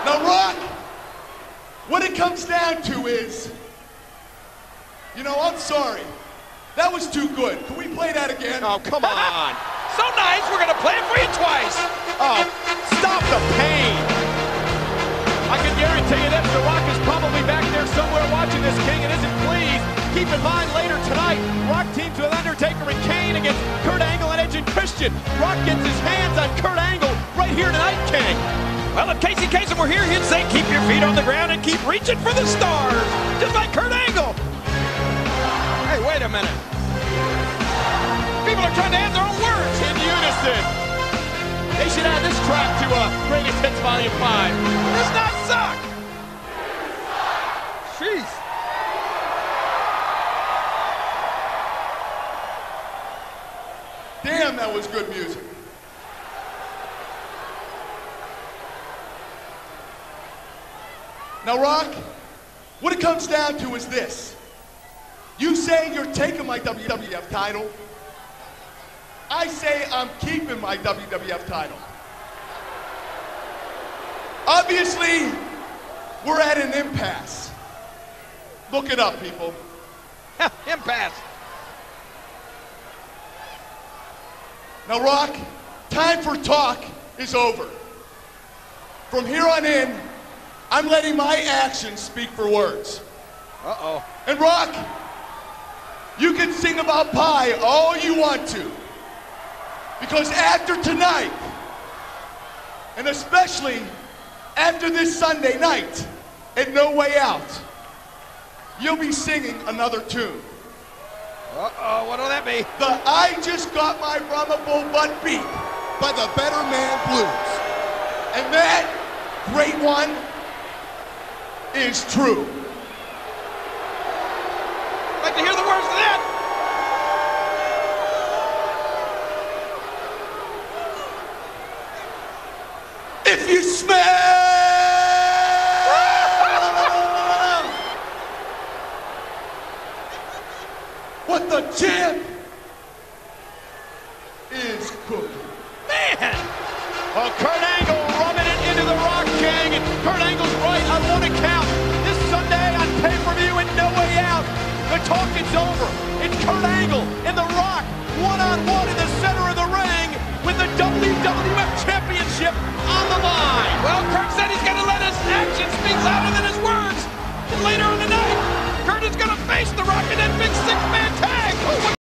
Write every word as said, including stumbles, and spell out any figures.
Now, Rock, what it comes down to is, you know, I'm sorry. That was too good. Can we play that again? Oh, come on. So nice, we're gonna play it for you twice. Oh, stop the pain. I can guarantee you that The Rock is probably back there somewhere watching this, King, and isn't pleased. Keep in mind, later tonight, Rock teams with Undertaker and Kane against Kurt Angle and Edge and Christian. Rock gets his hands on Kurt Angle right here tonight, King. Well, if Casey Kasem were here, he'd say keep your feet on the ground and keep reaching for the stars, just like Kurt Angle. Hey, wait a minute. People are trying to add their own words. In unison. They should add this track to uh, Greatest Hits Volume five. Does not suck. Jeez. Damn, that was good music. Now, Rock, what it comes down to is this. You say you're taking my W W F title. I say I'm keeping my W W F title. Obviously, we're at an impasse. Look it up, people. Impasse. Now, Rock, time for talk is over. From here on in, I'm letting my actions speak for words. Uh-oh. And Rock, you can sing about pie all you want to. Because after tonight, and especially after this Sunday night at No Way Out, you'll be singing another tune. Uh-oh, what'll that be? The I Just Got My Brahma Bull Butt Beat by the Better Man Blues. And that great one is true. I'd like to hear the words of that. If you smell what the champ is cooking. Man! Well, Kurt Angle rubbing it into the Rock, King, and Kurt Angle's right on one account. This Sunday on pay-per-view and No Way Out, the talk is over. It's Kurt Angle and the Rock one-on-one in the center of the ring with the W W F Championship on the line. Well, Kurt said he's gonna let his actions speak louder than his words. And later in the night, Kurt is gonna face the Rock in that big six